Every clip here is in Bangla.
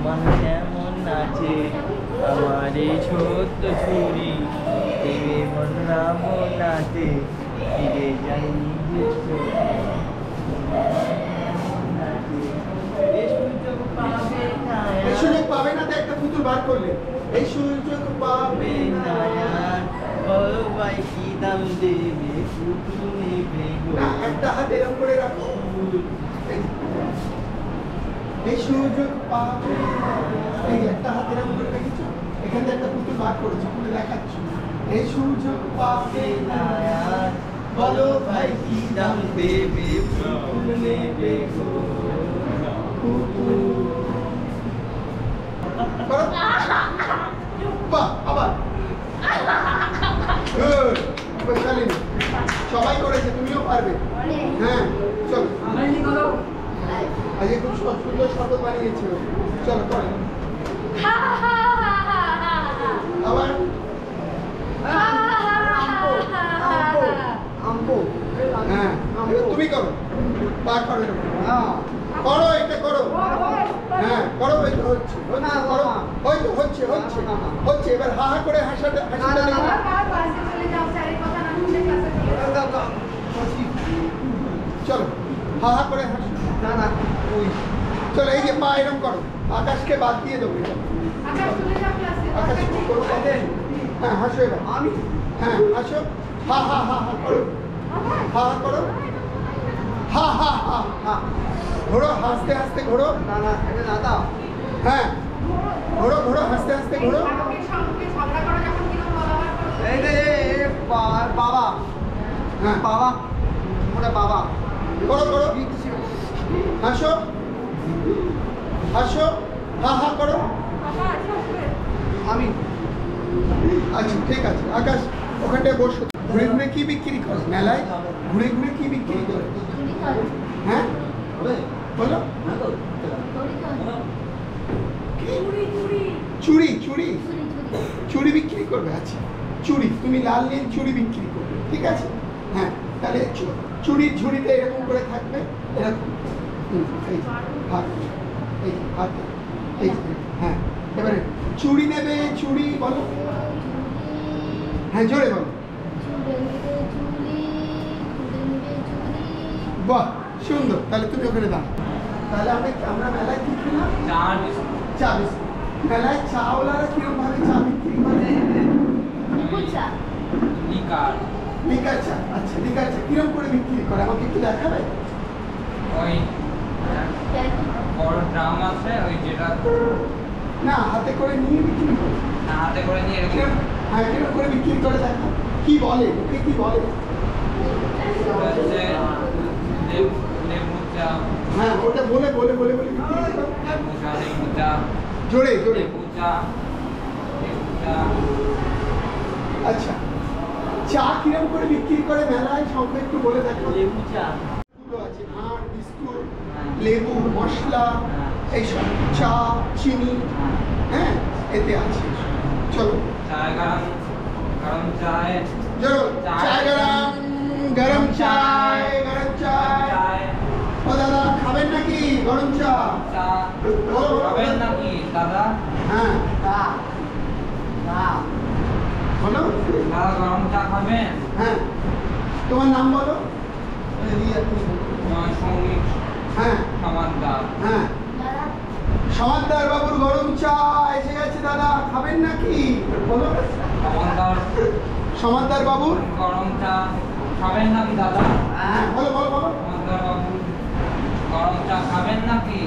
মন কেমন আছে আমার এই ছোট্ট ছুরি দেবে মন রামন আছে ফিরে যাই সুযোগ পাবে না তো একটা পুতুল বার করলে এই সুযোগ পাবে না বলো ভাই কি দাম দেবে পুতুল নেবে না একটা হাত এরকম করে রাখো এই সুযোগ পাবে এই একটা হাত এরকম করে রেখেছো এখানে একটা পুতুল বার করেছো খুলে দেখাচ্ছ এই সুযোগ পাবে না বলো ভাই কি দাম দেবে পুতুল নেবে গো আবার সবাই করেছে তুমিও পারবে হ্যাঁ চলো আজকে খুব সুন্দর শব্দ বানিয়েছে চলো করে আবার হ্যাঁ তুমি করো পা করো করো এটা করো হ্যাঁ করো হচ্ছে করো হয়তো হচ্ছে হচ্ছে হচ্ছে এবার হা হা করে হাসাটা চলো হা হা করে হাসো চলো এই যে পা এরকম করো আকাশকে বাদ দিয়ে দেবো আকাশ করো হ্যাঁ হাসো এবার আমি হ্যাঁ হাসো হা হা হা হা করো হা হা করো হা হা হা হা ঘোড়ো হাসতে হাসতে ঘোড়ো না না এটা দাদা হ্যাঁ ঘোড়ো ঘোড়ো হাসতে হাসতে ঘোড়ো এই রে বাবা হ্যাঁ বাবা ওটা বাবা করো করো হাসো হাসো হা হা করো আমি আচ্ছা ঠিক আছে আকাশ ওখানটায় বসো ঘুরে ঘুরে কি বিক্রি করে মেলায় ঘুরে ঘুরে কি বিক্রি করে হ্যাঁ বলো চুড়ি চুড়ি চুড়ি বিক্রি করবে আচ্ছা চুড়ি তুমি লাল নীল চুড়ি বিক্রি করবে ঠিক আছে হ্যাঁ তাহলে চুড়ির ঝুড়িতে এরকম করে থাকবে এরকম এই হাত এই হাত এই হ্যাঁ এবারে চুড়ি নেবে চুড়ি বলো হ্যাঁ জোরে বলো বাহ সুন্দর তাহলে তুমি ওখানে দাও তাহলে আমরা মেলায় কি খেলাম চা বিস্কুট মেলায় চাওয়ালারা কিরকম ভাবে চা বিক্রি করে লিকার চা আচ্ছা লিকার চা কিরকম করে বিক্রি করে আমাকে একটু দেখাবে ওই বড় ড্রাম আছে ওই যেটা না হাতে করে নিয়ে বিক্রি করে না হাতে করে নিয়ে এরকম হ্যাঁ কিরকম করে বিক্রি করে দেখা কি বলে ওকে কি বলে লেবু চা হ্যাঁ ওটা বলে বলে বলে বলে লেবু চা জোরে জোরে লেবু চা আচ্ছা চা কিরকম করে বিক্রি করে মেলায় সঙ্গে একটু বলে দেখো লেবু চা আছে ভাত বিস্কুট লেবু মশলা এইসব চা চিনি হ্যাঁ এতে আছে চলো চায় গরম চায় চলো চায় গরম চায় গরম চায় ও দাদা খাবেন নাকি গরম চা খাবেন নাকি দাদা হ্যাঁ বলো দাদা গরম চা খাবেন হ্যাঁ তোমার নাম বলো সঙ্গীত হ্যাঁ সমানদার হ্যাঁ সমানদার বাবুর গরম চা এসে গেছে দাদা খাবেন নাকি বলো সমানদার বাবুর গরম চা খাবেন নাকি দাদা হ্যাঁ বলো বলো বলো সমানদার বাবু গরম চা খাবেন নাকি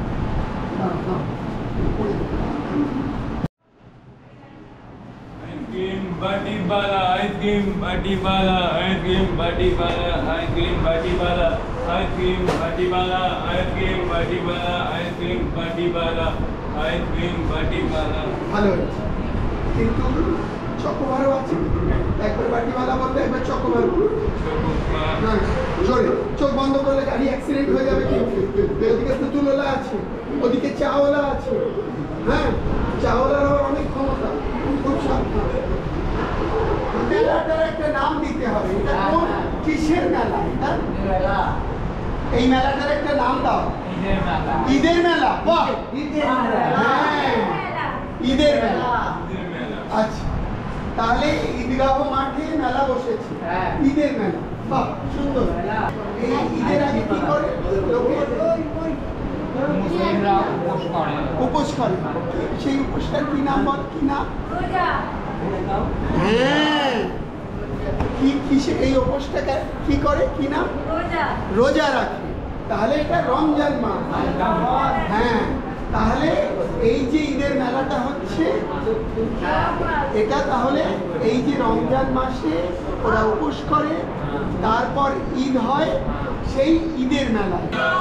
Batibala, ice cream, batibala, ice cream, batibala, ice cream, batibala, ice cream, batibala, ice cream, batibala, ice cream, batibala, ice cream, batibala. ভালো হয়েছে কিন্তু চকোবারও আছে একবার বাটিওয়ালা বলতে একবার চকোবার হ্যাঁ জোরে চোখ বন্ধ করলে গাড়ি অ্যাক্সিডেন্ট হয়ে যাবে কিন্তু ওদিকে পুতুলওয়ালা আছে ওদিকে চাওয়ালা আছে হ্যাঁ চাওয়ালার অনেক ক্ষমতা খুব সাবধান মেলাটার একটা নাম দিতে হবে এটা কোন কিসের মেলা এটা এই মেলাটার একটা নাম দাও ঈদের মেলা, বাহ, হ্যাঁ, ঈদের মেলা। আচ্ছা, তাহলে ঈদগাহ মাঠে মেলা বসেছে, ঈদের মেলা, বাহ, সুন্দর। এই ঈদের আগে কি করে লোকে? উপোস করে। সেই উপোসটার কি নাম বল? কি নাম? হ্যাঁ, কি কিসে এই উপোসটাকে কি করে? কি নাম? রোজা রাখে। তাহলে এটা রমজান মাস। হ্যাঁ, তাহলে এই যে ঈদের মেলাটা হচ্ছে এটা, তাহলে এই যে রমজান মাসে ওরা উপোস করে, তারপর ঈদ হয়, সেই ঈদের মেলা।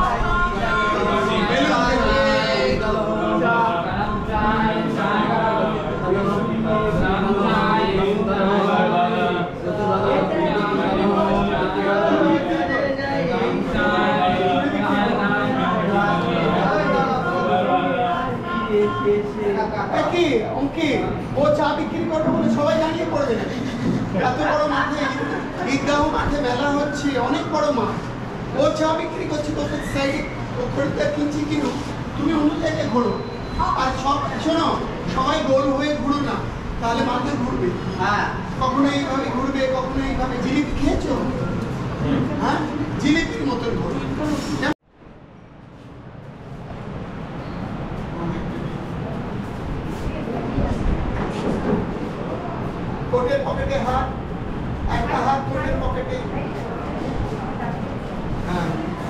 ও চা বিক্রি করবে বলে সবাই দাঁড়িয়ে পড়বে না? এত বড় মাঠে ঈদগাহ মাঠে মেলা হচ্ছে, অনেক বড় মাঠ, ও চা বিক্রি করছে, তোদের সাইডে খরিদ্দার কিনছি কিনো, তুমি অন্য জায়গায় ঘোরো। আর সব শোনো, সবাই গোল হয়ে ঘুরো না, তাহলে মাঠে ঘুরবে। হ্যাঁ, কখনো এইভাবে ঘুরবে, কখনো এইভাবে। জিলিপি খেয়েছো? হ্যাঁ, জিলিপির মতন ঘুরবে। কোটের পকেটে হাত, একটা হাত কোটের পকেটে। হ্যাঁ,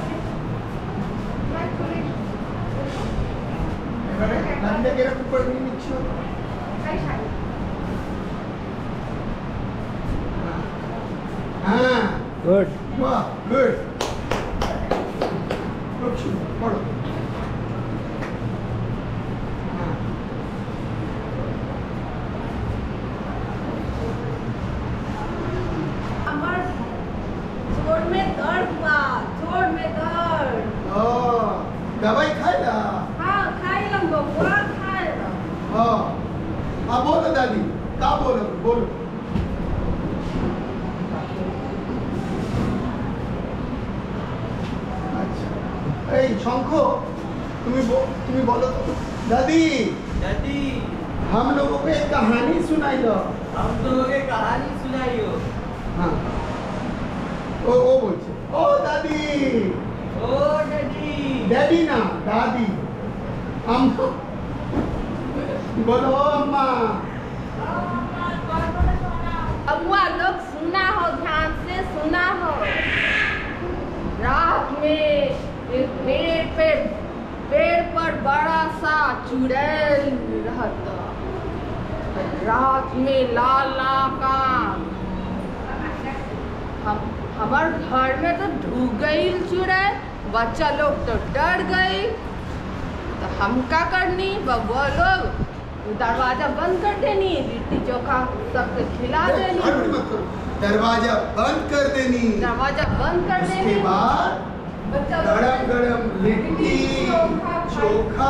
এবারে লাঞ্চে এরকম করে নিয়ে নিচ্ছ। হ্যাঁ, গুড, বাহ, গুড, খুব সুন্দর, পড়ো। दवाई खाएगा? हाँ खाएगा, बबुआ खाएगा। हाँ, हाँ बोलो दादी, क्या बोलो? बोलो। अच्छा, ए शंख, तुम्हें बोलो तो। दादी, दादी, हम लोगों को एक कहानी सुनाई दो। हम लोगों के कहानी सुनाइयो। हाँ, ओ बोलছে, ओ दादी, ओ डैडी, डैडी ना दादी, अम्मा, बोलो अम्मा। बबुआ लोग सुना हो, ध्यान से सुना हो। रात में एक पेड़ पर बड़ा सा चुड़ैल रहता। रात में लाल का हमारे घर में तो ढूक गई चुड़ैल, बच्चा लोग तो डर गए। तो हम क्या करनी, बबुआ लोग दरवाजा बंद कर देनी, लिट्टी चोखा सबको खिला देनी। दरवाजा बंद कर देनी, दरवाजा बंद कर देनी। उसके बाद गरम गरम लिट्टी चोखा।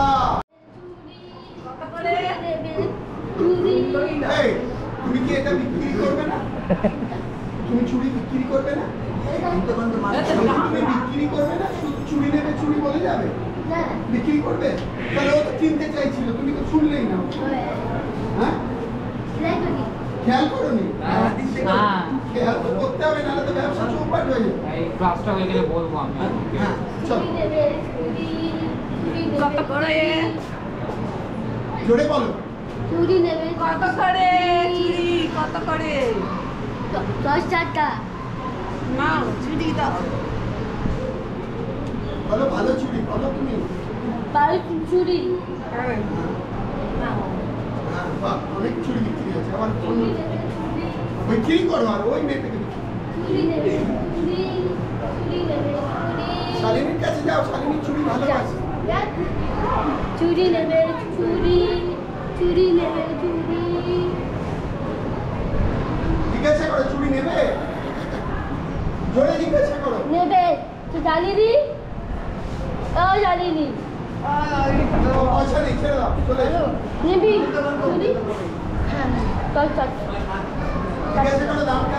তুমি কি এটা বিক্রি করবে না? তুমি চুড়ি বিক্রি করবে না? তুমি বিক্রি করবে না? চুড়ি নেবে, চুড়ি বলে যাবে, বিক্রি করবে? তাহলে ও তো কিনতে চাইছিল, তুমি তো শুনলেই না। হ্যাঁ, খেয়াল করো নি? খেয়াল তো করতে হবে, নাহলে তো ব্যবসা চৌপাট হয়ে যাবে। ক্লাসটা হয়ে গেলে বলবো আমি। হ্যাঁ, চলো কত করে? জোরে বলো। চুড়ি নেবে কত করে? চুড়ি কত করে? 10 টাকা। না চুড়ি দাও। বলো, ভালো চুড়ি বলো তুমি। 12 চুড়ি। হ্যাঁ, বাহ, অনেক চুড়ি বিক্রি আছে। আবার বিক্রি করো, আর ওই মেয়ে থেকে চুড়ি নেবে, চুড়ি নেবে, চুড়ি। শালিনীর কাছে যাও, শালিনী চুড়ি ভালোবাসে। চুড়ি নেবে, চুড়ি নেবে, চুড়ি। জিজ্ঞাসা করো, চুড়ি নেবে? জোরে জিজ্ঞাসা করো। নেবে তো জানিনি, ও জানিনি। পয়সা নেই, ছেড়ে দাও, চলে এসো। নেবি চুড়ি? হ্যাঁ, 10 টাকা। জিজ্ঞাসা করো দামটা।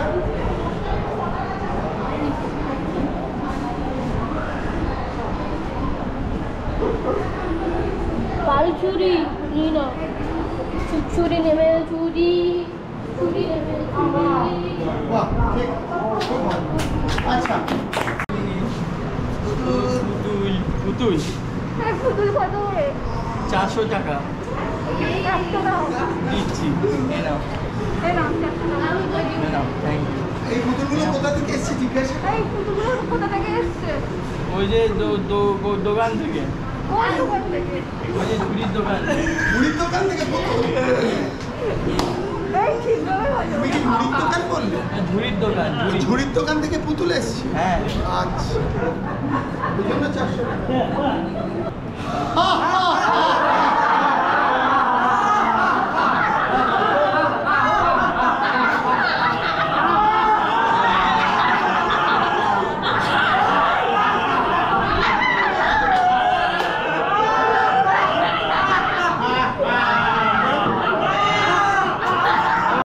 চুরি না চুরি নেমে চুরি চুরি নেমে বাহ ঠিক খুব ভালো আচ্ছা পুতুল পুতুল পুতুল কত করে 400 টাকা একটা দাও দিচ্ছি এ নাও এই নাম আমি বলি এ নাও থ্যাংক ইউ এই পুতুলগুলো কোথা থেকে এসেছে জিজ্ঞাসা এই পুতুলগুলো কোথা থেকে এসছে ওই যে দোকান থেকে কোন দোকান থেকে ওই যে ঝুড়ির দোকান মুড়ির দোকান থেকে পুতুল এই ঠিক ভাবে তুমি কি মুড়ির দোকান বললে ঝুড়ির দোকান ঝুড়ির দোকান থেকে পুতুল এসছে হ্যাঁ আচ্ছা ওই জন্য 400 টাকা